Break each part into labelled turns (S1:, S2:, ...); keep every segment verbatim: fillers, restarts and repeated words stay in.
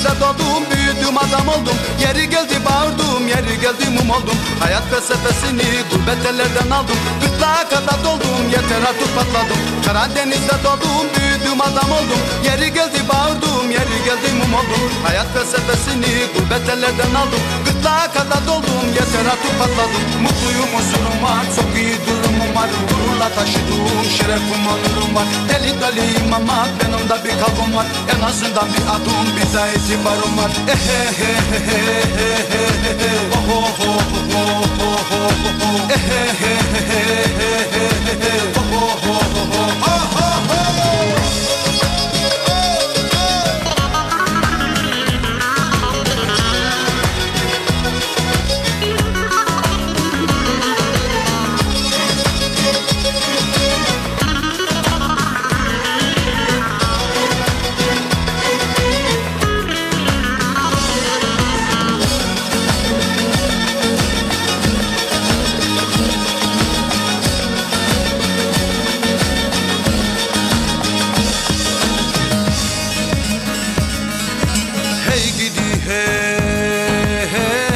S1: denizde doğdum, büyüdüm, adam oldum. Yeri geldi bağırdım, yeri geldi mum oldum. Hayat felsefesini gurbet ellerden aldım. Gırtlağa kadar doldum, yeter artık patladım. Karadeniz'de doğdum, büyüdüm, adam oldum. Yeri geldi bağırdım, yeri geldi mum oldum. Hayat felsefesini gurbet ellerden aldım. Gırtlağa kadar doldum, yeter artık patladım. Mutluyum, huzurum var, çok iyi durumum var. Gururla taşıdığım şerefim, onurum var. Deli deliyim ama benim de bir kalbim var. En azından bir adım, bir de itibarım var. Ehehehehehehe, oh oh oh oh oh oh oh, ehehehehehehe, oh oh oh oh oh oh. Hey gidi hey, hey,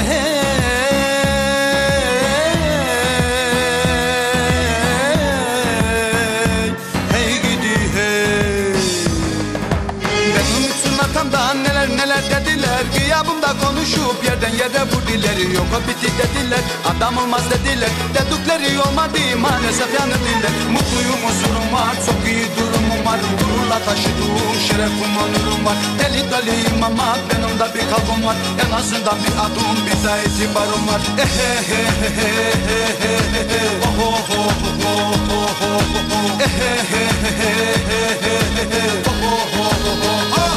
S1: hey gidi hey. Benim için arkamdan neler neler dediler. Gıyabımda konuşup yerden yere vurdiler. Yok o bitti dediler, adam olmaz dediler. Dedikleri olmadı maalesef yanıldılar. Mutluyum, huzurum var, çok iyi durumum var. Gururla taşıdığım şerefim, onurum var. Deli deliyim ama benim de bir kalbim var. En azından bir adım, bir de itibarım var. Ehehehehehehe, oh oh oh oh oh oh oh, ehehehehehehe, oh oh oh oh oh oh.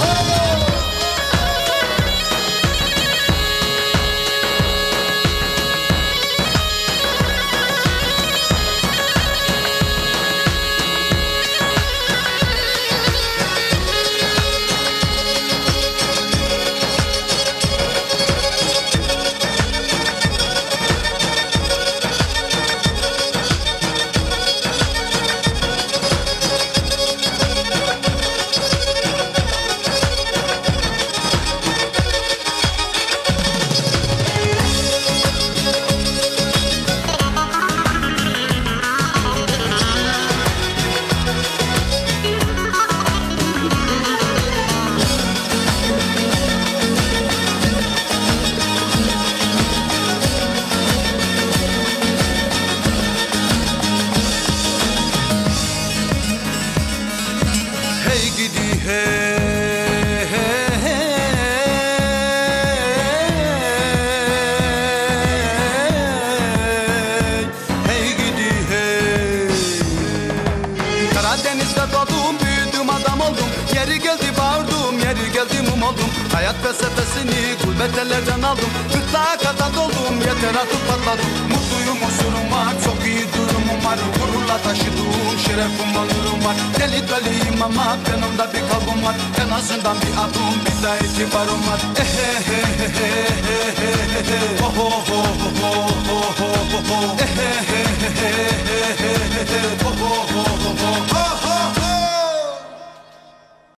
S1: Hey gidi hey, hey, hey, hey gidi hey. Karadeniz'de doğdum, büyüdüm, adam oldum. Yeri geldi bağırdım, yeri geldi mum oldum. Hayat felsefesini gurbet ellerden aldım. Gırtlağa kadar doldum, yeter artık patladım. Mutluyum, huzurum var, çok iyi durumum var. Gururla taşıdığım şerefim, onurum var. Deli deliyim ama benim de bir kalbim var. En azından bir adım, bir de itibarım var. Ehehehehehehe, oh oh oh oh oh oh oh, ehehehehehehe, oh oh oh oh oh oh.